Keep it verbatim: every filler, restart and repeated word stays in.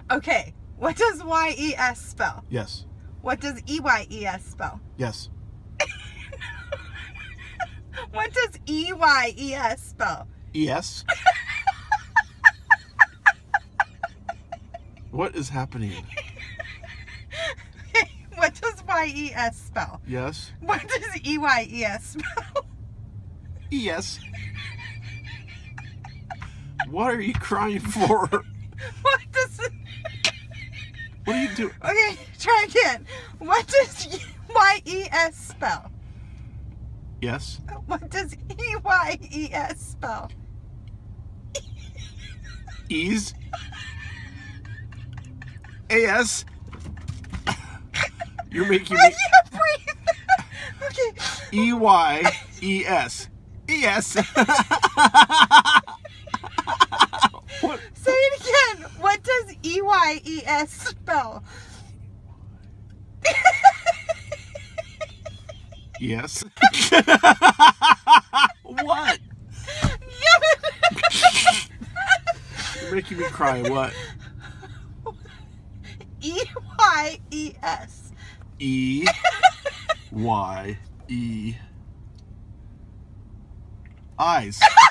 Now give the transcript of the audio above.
Okay, what does Y E S spell? Yes. What does E Y E S spell? Yes. What does E Y E S spell? Yes. What is happening? What does Y E S spell? Yes. What does E Y E S spell? Yes. What are you crying for? What does it... What are you doing? Okay, try again. What does Y E S spell? Yes. What does E Y E S spell? Ease. A S. You're making I me. can't breathe. Okay. E Y E S. E S. What? Say it again. What does E Y E S spell? Yes. What? You're making me cry. What? E Y E S. E Y E. Eyes.